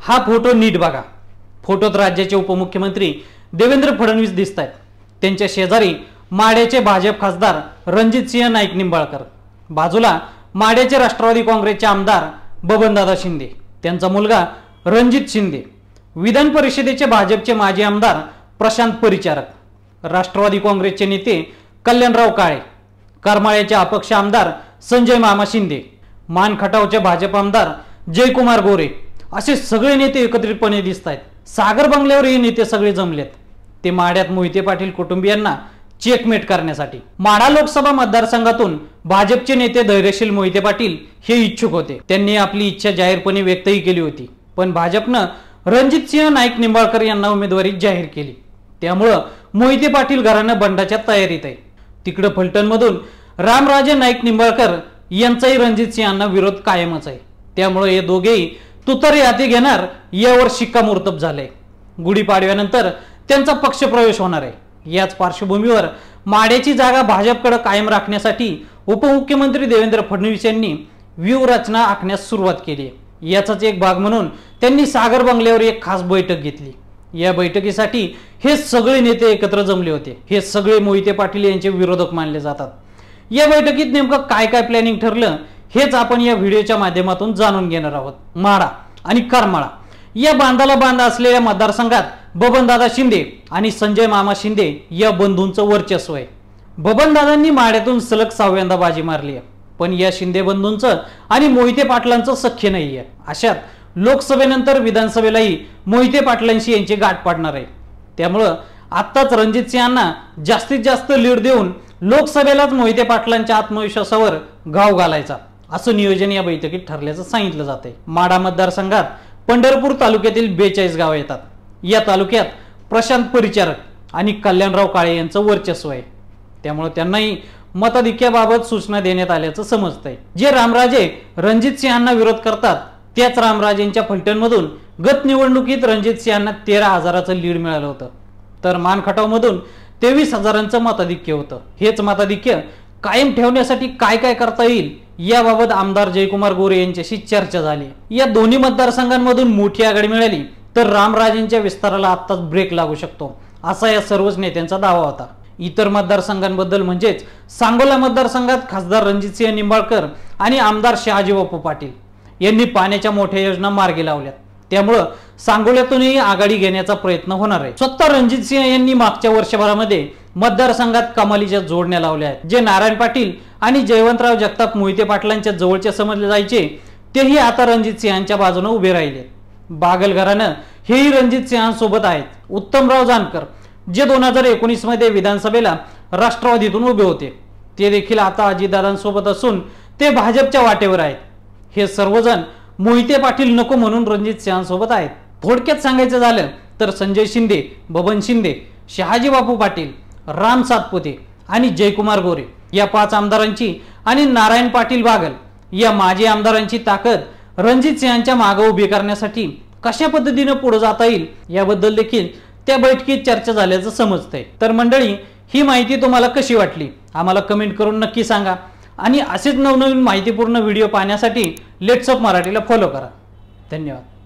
हा फोटो नीट बघा। फोटोत राज्याचे उपमुख्यमंत्री देवेंद्र फडणवीस दिसत आहेत। त्यांच्या शेजारी माढ्याचे भाजप खासदार रणजितसिंह नाईक निंबाळकर, बाजूला माढ्याचे राष्ट्रवादी काँग्रेसचे आमदार बबनदादा शिंदे, त्यांचा मुलगा रणजित शिंदे, विधान परिषदेचे भाजपचे माजी आमदार प्रशांत परिचारक, राष्ट्रवादी काँग्रेसचे नेते कल्याणराव काळे, करमाळ्याचे अपक्ष आमदार संजय मामा शिंदे, मान खटावचे भाजप आमदार जयकुमार गोरे, असे सगळे नेते एकत्रितपणे दिसत आहेत। सागर बंगल्यावर हे नेते सगळे जमलेत, ते माढ्यात मोहिते पाटील कुटुंबियांना चेकमेट करण्यासाठी। माढा लोकसभा मतदारसंघातून भाजपचे नेते धैर्यशील मोहिते पाटील हे इच्छुक होते। त्यांनी आपली इच्छा जाहीरपणे व्यक्तही केली होती, पण भाजपनं रणजितसिंह नाईक निंबाळकर यांना उमेदवारी जाहीर केली। त्यामुळे मोहिते पाटील घराणं बंडाच्या तयारीत आहे। तिकडे फलटणमधून रामराजे नाईक निंबाळकर यांचाही रणजितसिंहांना विरोध कायमच आहे। त्यामुळे हे दोघेही तुतारी हाती घेणार यावर शिक्कामोर्तब झाले। गुढीपाडव्यानंतर त्यांचा पक्षप्रवेश होणार आहे। याच पार्श्वभूमीवर माढ्याची जागा भाजपकडे कायम राखण्यासाठी उपमुख्यमंत्री देवेंद्र फडणवीस यांनी व्यूहरचना आखण्यास सुरुवात केली आहे। याचाच एक भाग म्हणून त्यांनी सागर बंगल्यावर एक खास बैठक घेतली। या बैठकीसाठी हे सगळे नेते एकत्र जमले होते। हे सगळे मोहिते पाटील यांचे विरोधक मानले जातात। या बैठकीत नेमकं काय काय प्लॅनिंग ठरलं हेच आपण या व्हिडिओच्या माध्यमातून जाणून घेणार आहोत। माढा आणि करमाळा या बांधाला बांध असलेल्या मतदारसंघात बबनदादा शिंदे आणि संजय मामा शिंदे या बंधूंचं वर्चस्व आहे। बबनदादांनी माढ्यातून सलग 6व्यांदा बाजी मारली आहे, पण या शिंदे बंधूंचं आणि मोहिते पाटलांचं सख्य नाहीये। अशात लोकसभेनंतर विधानसभेलाही मोहिते पाटलांशी यांची गाठ पडणार आहे। त्यामुळं आत्ताच रणजितसिंहांना जास्तीत जास्त लीड देऊन लोकसभेलाच मोहिते पाटलांच्या आत्मविश्वासावर घाव घालायचा, असं नियोजन या बैठकीत ठरल्याचं सांगितलं जातंय। माढा मतदारसंघात पंढरपूर तालुक्यातील 42 गावं येतात। या तालुक्यात प्रशांत परिचारक आणि कल्याणराव काळे यांचं वर्चस्व आहे। त्यामुळे त्यांनाही मताधिक्याबाबत सूचना देण्यात आल्याचं समजतंय। जे रामराजे रणजितसिंहांना विरोध करतात त्याच रामराजेंच्या फलटणमधून गत निवडणुकीत रणजितसिंहांना 13,000चं लीड मिळालं होतं, तर मानखटावमधून 23,000चं मताधिक्य होतं। हेच मताधिक्य कायम ठेवण्यासाठी काय काय करता येईल याबाबत आमदार जयकुमार गोरे यांच्याशी चर्चा झाली। या दोन्ही मतदारसंघांमधून मोठी आघाडी मिळाली तर रामराजेंच्या विस्ताराला आत्ताच ब्रेक लागू शकतो, असा या सर्वच नेत्यांचा दावा होता। इतर मतदारसंघांबद्दल म्हणजेच सांगोला मतदारसंघात खासदार रणजितसिंह निंबाळकर आणि आमदार शहाजी बापू पाटील यांनी पाण्याच्या मोठ्या योजना मार्गी लावल्यात। त्यामुळे सांगोल्यातूनही आघाडी घेण्याचा प्रयत्न होणार आहे। स्वतः रणजितसिंह यांनी मागच्या वर्षभरामध्ये मतदारसंघात कमालीच्या जोडण्या लावल्या आहेत। जे नारायण पाटील आणि जयवंतराव जगताप मोहिते पाटलांच्या जवळचे समजले जायचे तेही आता रणजितसिंहांच्या बाजूने उभे राहिले। बागल घराणं हेही रणजितसिंहांसोबत आहेत। उत्तमराव जानकर जे 2019 मध्ये विधानसभेला राष्ट्रवादीतून उभे होते ते देखील आता अजितदादांसोबत असून ते भाजपच्या वाटेवर आहेत। हे सर्वजण मोहिते पाटील नको म्हणून रणजितसिंहांसोबत आहेत। थोडक्यात सांगायचं झालं तर संजय शिंदे, बबन शिंदे, शहाजी बापू पाटील, राम सातपुते आणि जयकुमार गोरे या 5 आमदारांची आणि नारायण पाटील बागल या माजी आमदारांची ताकद रणजितसिंहांच्या मागे उभी करण्यासाठी कशा पद्धतीने पुढे जाता येईल याबद्दल देखील त्या बैठकीत चर्चा झाल्याचं समजतंय। तर मंडळी, ही माहिती तुम्हाला कशी वाटली आम्हाला कमेंट करून नक्की सांगा आणि असेच नवनवीन माहितीपूर्ण व्हिडिओ पाहण्यासाठी लेट्स अप मराठीला फॉलो करा। धन्यवाद।